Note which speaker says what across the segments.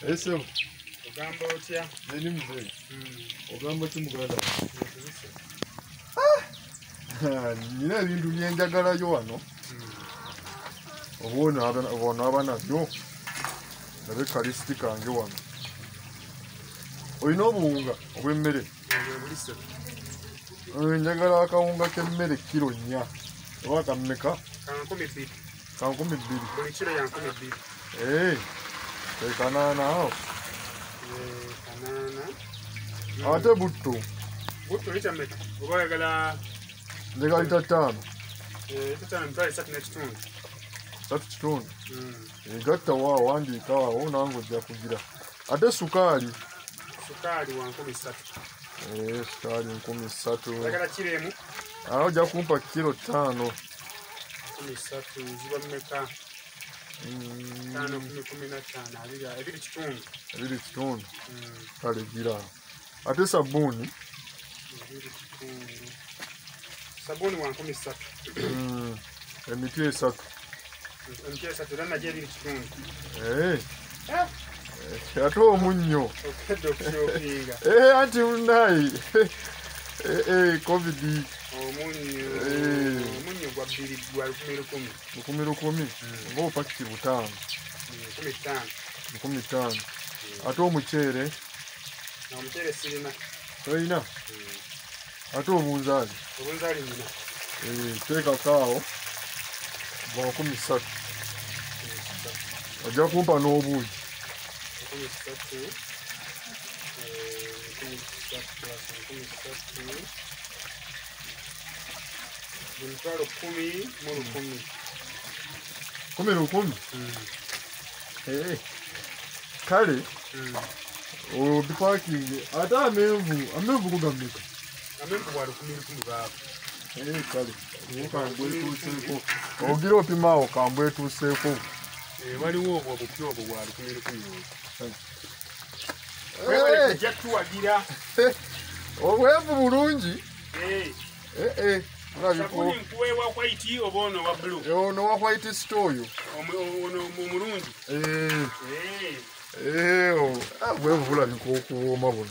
Speaker 1: Ese
Speaker 2: ogamba otya?
Speaker 1: Nini mzee? Ogamba ki muganda? Nina ebintu byenjagalayo wano. Obona abanabyo. Nabe kalisiti kange wano. Olina obuwunga obw'emmere? Njagala akawunga k'emmere kilo 4. Oba kammeka? Ka 12.
Speaker 2: Buli kilo ya 12.
Speaker 1: Kanaana awo.
Speaker 2: Kanaana.
Speaker 1: Ate butto.
Speaker 2: Butto lita mmeka? Oba oyagala?
Speaker 1: Njagala lita 5.
Speaker 2: Lita 5 mpale 3 n'ekitundu.
Speaker 1: 3 kitundu. Gatta waawo wandiika awo nange ojja kugira. Ate sukaali.
Speaker 2: Sukaali wa 13.
Speaker 1: Sukaali 13.
Speaker 2: Oyagala kilo emu?
Speaker 1: Ojja kumpa kilo 5.
Speaker 2: 13 ziba mmeka? 5, 15, 2 kitundu.
Speaker 1: 2 kitundu. Kale gira. Ate sabbuuni?
Speaker 2: 2 kitundu. Sabbuuni wa 13.
Speaker 1: Emiti 3.
Speaker 2: Emiti 3 era nagyo 2 kitundu.
Speaker 1: Ate omunnyo.
Speaker 2: Okedde okukyopinga.
Speaker 1: Anti munayi. Covid.
Speaker 2: Omunnyo gwa 2 gwa 10,000.
Speaker 1: 10,000. Ng'opa kiti 5. 15. Ate omuceere?
Speaker 2: Omuceere sirina.
Speaker 1: Toyina? Ate obunzaali?
Speaker 2: Obunzaali nina.
Speaker 1: Teekako awo bwa 13. Ojja kumpa n'obuugi.
Speaker 2: 13. 10 mu 10.
Speaker 1: Kale obipakinge ate amenvu kugammeka?
Speaker 2: Amenvu bwa 10,000 baako.
Speaker 1: Kale kambwetuuseeko ogira opimaawo kambwetuuseeko.
Speaker 2: Waliwo obwo obupya obwo bwa 10,000. Ejja tuwagira.
Speaker 1: Obwenvu bulungi.
Speaker 2: Sabuni nkuweewa white oba ono wa blue?
Speaker 1: Ono wa white store oyo.
Speaker 2: Ono mulungi.
Speaker 1: Obwenvu bulabika okuwooma buno.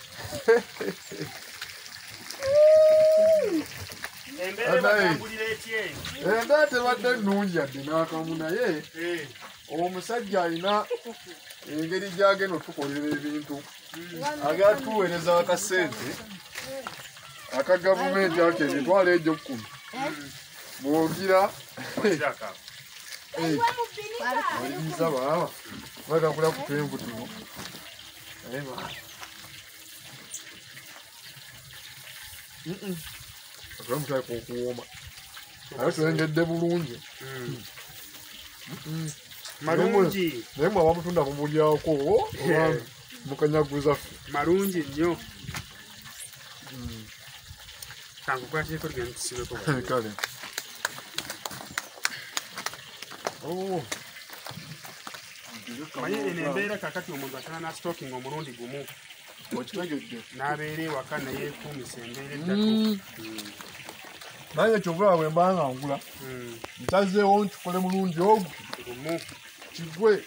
Speaker 1: Embeera tebadde nnungi yadde n'akamu naye omusajja alina engeri gy'agenda otukolera ebintu. Agenda tuweereza akasente aka gavumenti ako emitwalo egyo 10. Bw'ogira oyinza baaba bagakula ku twenvu tuno. Akamutaka okuwooma. Naye tulengedde bulungi.
Speaker 2: Malungi.
Speaker 1: Naye mwe abamutunda mumulyako oba mukanyaguza ffe.
Speaker 2: Malungi nnyo. Kankukwateko tugenda tusibeko.
Speaker 1: Kale.
Speaker 2: Manyi eno embeera kakati omuntu asana na stocking omulundi gumu.
Speaker 1: Okitegedde.
Speaker 2: N'abeera ewaka neyeekuumisa embeera eddako.
Speaker 1: Nange kyovula bwe mba nga ngula. Nsazeewo nkikole mulungi ogwo. Kigwe.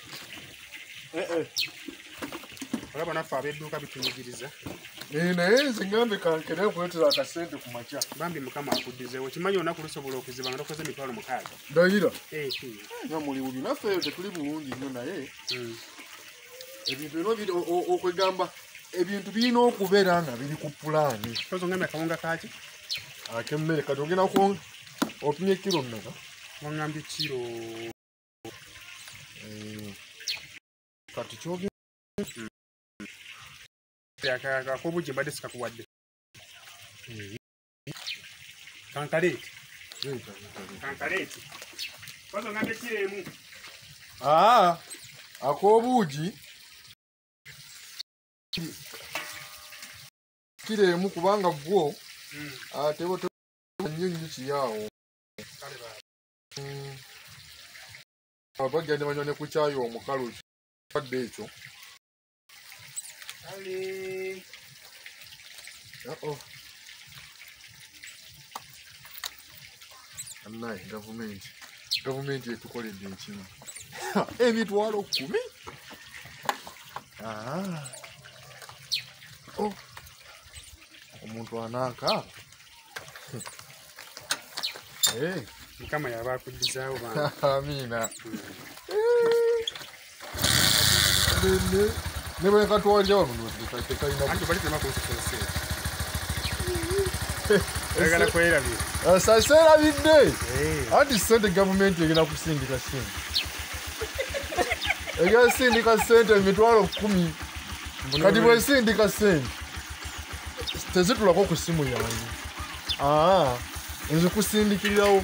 Speaker 2: Olaba naffe ab'edduuka bitunyigiriza.
Speaker 1: Naye nze ngambe kankere okuleetera akasente ku makya.
Speaker 2: Bambi Mukama akuddizeewo. Kimanyi olunaku lusobola okuziba nga tokoze emitwalo 6.
Speaker 1: Ndayira. Nga muli bubi naffe eyo tekuli bulungi nnyo naye ebintu bino okwegamba ebintu birina okubeera nga biri ku pulaani.
Speaker 2: Tozongambye akawunga kaki?
Speaker 1: Ak'emmere kati ogenda opimye kilo mmeka?
Speaker 2: Wangambye kilo.
Speaker 1: Kati kyogera
Speaker 2: ak'obugi mbadde sikakuwadde. Kankaleeti. Kankaleeti. Tozongambye kilo emu.
Speaker 1: Ak'obuugi kilo emu kubanga bwo ate bwe nnyo nnyo kiyaawo. Abagenda banywa ne ku caayi omukalu kibadde ekyo. Annaye gavumenti etukoledde ekimu. Emitwalo 10. Oh. Omuntu anaka.
Speaker 2: Mukama yabakudizaawo bana.
Speaker 1: Amina. Ne bwe katwalya wano tekalina.
Speaker 2: Anti bali tema kunsosose. Egala kwerabye.
Speaker 1: Sasera bidde. Anti sente government egenda kusindika sente. Egala sindika sente emitwalo 10. Kati bwe sindika sente. Tezitulako ku simu yange. Nze kusindikirirawo.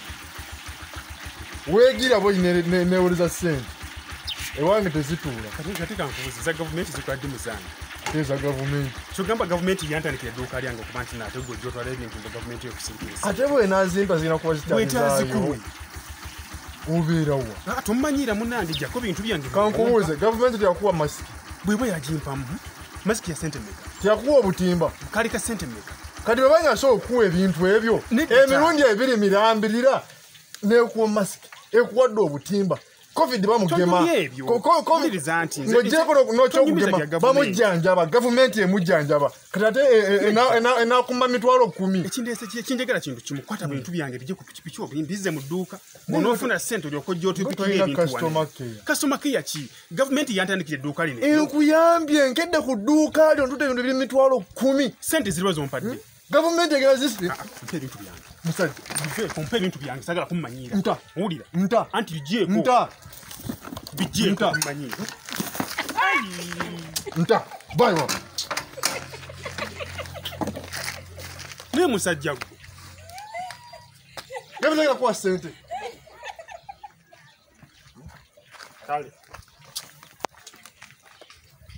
Speaker 1: Weegira boyi newuliriza sente. Ewange tezituula.
Speaker 2: Kati kankubuuza za gavumenti zikwadde muzange.
Speaker 1: Teza gavumenti.
Speaker 2: Kyogamba gavumenti yantandikira edduuka lyange okuba nti nate gwe gyotwala ebintu nga gavumenti yokusindikiriza.
Speaker 1: Ate bwe naazimba zirina kuba zitazaayo. Obeerawo.
Speaker 2: Tommanyira munnange gyako bintu byange.
Speaker 1: Kankubuuze gavumenti teyakuwa masiki.
Speaker 2: Bweba yagimpamu masiki ya sente mmeka.
Speaker 1: Teyakuwa obutimba.
Speaker 2: Kali ka sente mmeka.
Speaker 1: Kati bwe banyasobola okuwa ebintu ebyo emirundi ebiri mirambirira n'ekuwa masiki ekuwadde obutimba. Covid bamugema. Nokyokugema bamujjanjaba gavumenti emujjanjaba kati ate enakuma mitwalo 10.
Speaker 2: Ekinjagala kintu kimukwata bintu byange bijje ku pikipiki obimbize mu dduuka onoofuna ssente olyokojja otupikira ebintu customer care ki gavumenti yantandikira edduuka lino
Speaker 1: enkuyambye nkedde ku dduuka lyo ntute ebintu biri mitwalo 10
Speaker 2: ssente ziriwa zompadde
Speaker 1: gavumenti egera zisi
Speaker 2: mpe ebintu byange
Speaker 1: musajja
Speaker 2: kumpe ebintu byange sagala kummanyira
Speaker 1: nta
Speaker 2: owulira
Speaker 1: nta
Speaker 2: anti bigyeko
Speaker 1: nta
Speaker 2: bigyeko kummanyira
Speaker 1: nta bayiwa
Speaker 2: naye musajja gwe
Speaker 1: gavumenti egera kuwa ssente
Speaker 2: kale